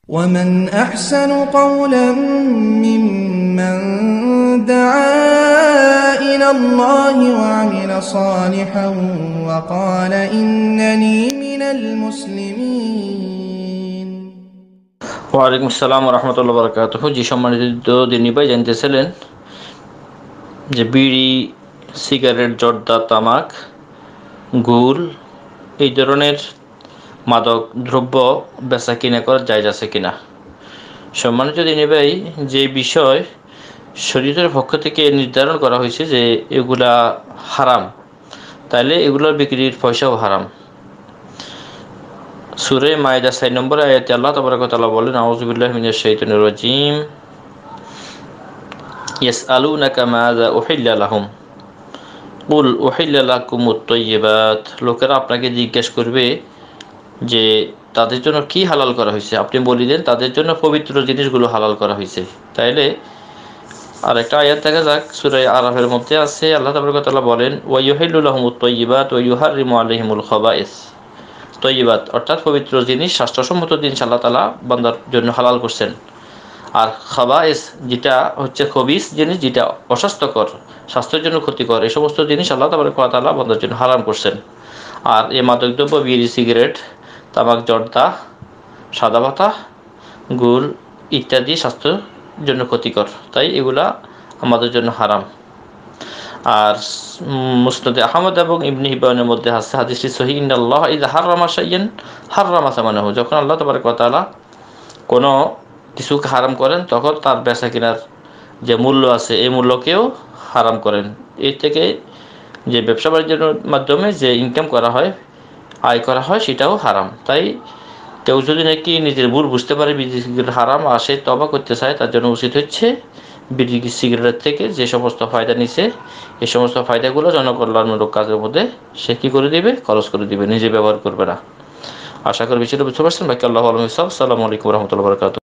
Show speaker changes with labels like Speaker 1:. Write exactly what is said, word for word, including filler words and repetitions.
Speaker 1: ومن أحسن قولا ممن دعا إلى الله وعمل صالحا وقال إنني من المسلمين।
Speaker 2: ওয়ালাইকুম আসসালাম রহমতুল্লাহ বরকাতুহু। জি সম্মানিত দিনী ভাই, জানতেছিলেন যে বিড়ি, সিগারেট, জর্দা, তামাক, গুল এই ধরনের মাদক দ্রব্য বেচা কিনা করা জায়েজ আছে কিনা। সম্মানিত দিনী ভাই, যে বিষয় শরীয়তের পক্ষ থেকে নির্ধারণ করা হয়েছে যে এগুলা হারাম, তাইলে এগুলোর বিক্রির পয়সাও হারাম। সূরা মায়েদা ছয় নম্বর আয়াতে আল্লাহ তাবারক ওয়া তাআলা বলেন, আউযু বিল্লাহি মিনাশ শাইতানির রাজীম, ইয়াসআলুনাকা মাযা উহিল্লা লাহুম কুল উহিল্লা লাকুমুত তাইয়্যিবাত। লোকেরা আপনাকে জিজ্ঞেস করবে যে তাদের জন্য কি হালাল করা হয়েছে, আপনি বলে দেন তাদের জন্য পবিত্র জিনিসগুলো হালাল করা হয়েছে। তাইলে আর একটা আয়াত দেখা যাক, সূরা আরাফের মধ্যে আছে, আল্লাহ তাবারক ওয়া তাআলা বলেন, ওয়া ইউহিল্লু লাহুমুত তাইয়্যিবাত ওয়া ইউহাররিমু আলাইহিমুল খাবায়েস। তৈবাত অর্থাৎ পবিত্র জিনিস, স্বাস্থ্যসম্মত জিনিস আল্লাহ তাআলা বান্দার জন্য হালাল করছেন। আর খাবায়েস যেটা হচ্ছে খবিস জিনিস, যেটা অস্বাস্থ্যকর, স্বাস্থ্যের জন্য ক্ষতিকর, এই সমস্ত জিনিস আল্লাহ তাআলা বান্দার জন্য হারাম করছেন। আর এই মাদকদ্রব্য, বিড়ি, সিগারেট, তামাক, জর্দা, সাদা পাতা, গুল ইত্যাদি স্বাস্থ্যের জন্য ক্ষতিকর, তাই এগুলা আমাদের জন্য হারাম। আর মুসনাদে আহমদ এবং ইবনে হিব্বানের মধ্যে আছে হাদিসটি সহিহ, ইন্নাল্লাহ ইযা হাররামা শাইয়ান হাররামা সামানাহু। যখন আল্লাহ তাবারক ওয়া তাআলা কোনো কিছুকে হারাম করেন, তখন তার বেচা কেনার যে মূল্য আছে এই মূল্যকেও হারাম করেন। এর থেকে যে ব্যবসা বাণিজ্যের মাধ্যমে যে ইনকাম করা হয়, আয় করা হয়, সেটাও হারাম। তাই কেউ যদি নাকি নিজের ভুল বুঝতে পারে, বিড়ি সিগারেট হারাম, আর সে তওবা করতে চায়, তার জন্য উচিত হচ্ছে বিড়ি সিগারেট থেকে যে সমস্ত ফায়দা নিছে, এই সমস্ত ফায়দাগুলো জনকল্যাণমূলক কাজের মধ্যে সে কী করে দিবে, খরচ করে দিবে, নিজে ব্যবহার করবে না। আশা করি বিষয়টা বুঝতে পারছেন। বাকি আল্লাহু আ'লাম। আসসালামু আলাইকুম ওয়া রাহমাতুল্লাহি ওয়া বারাকাতুহু।